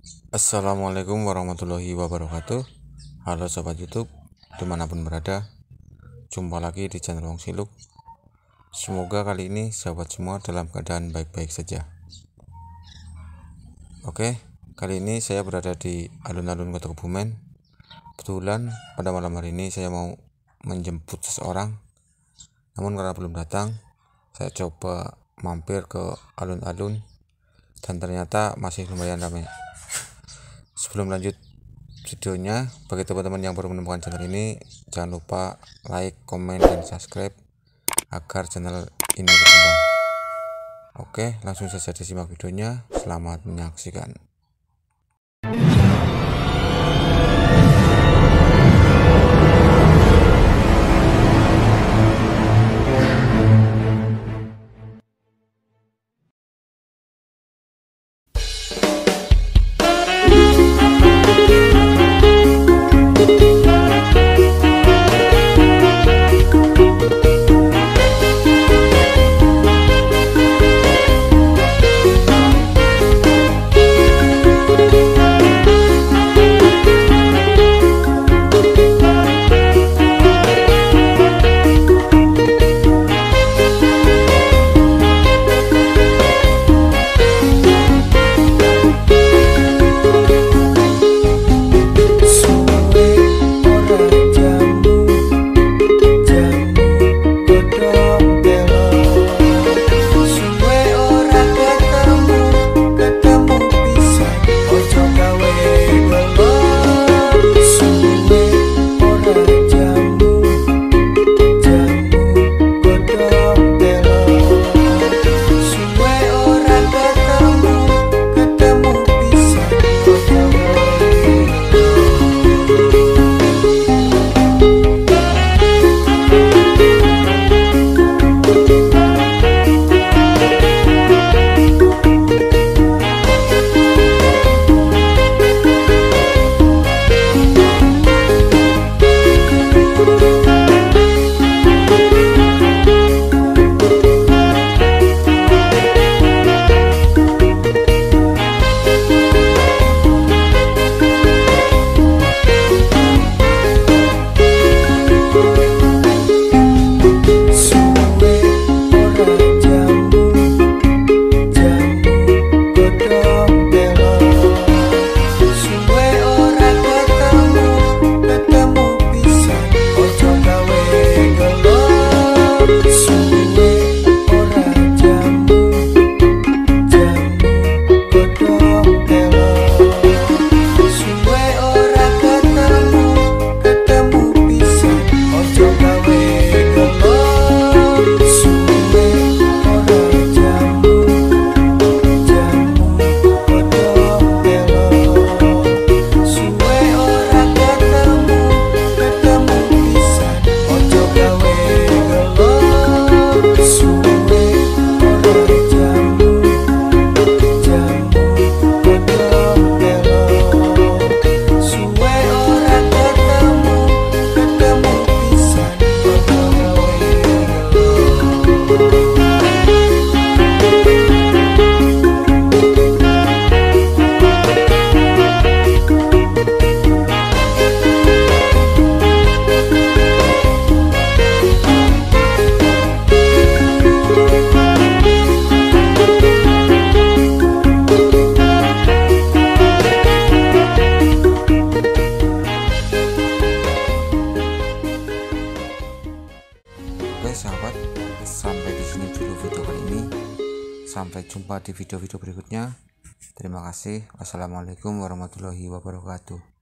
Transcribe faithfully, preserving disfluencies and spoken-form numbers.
Assalamualaikum warahmatullahi wabarakatuh. Halo sobat YouTube dimanapun berada, jumpa lagi di channel Wong Siluk. Semoga kali ini sahabat semua dalam keadaan baik-baik saja. Oke, kali ini saya berada di alun-alun Kota Kebumen. Kebetulan pada malam hari ini saya mau menjemput seseorang, namun karena belum datang, saya coba mampir ke alun-alun dan ternyata masih lumayan ramai. Sebelum lanjut videonya, bagi teman-teman yang baru menemukan channel ini, jangan lupa like, komen, dan subscribe agar channel ini berkembang. Oke, langsung saja disimak videonya. Selamat menyaksikan. Oke sahabat, sampai di sini dulu video kali ini. Sampai jumpa di video-video berikutnya. Terima kasih. Wassalamualaikum warahmatullahi wabarakatuh.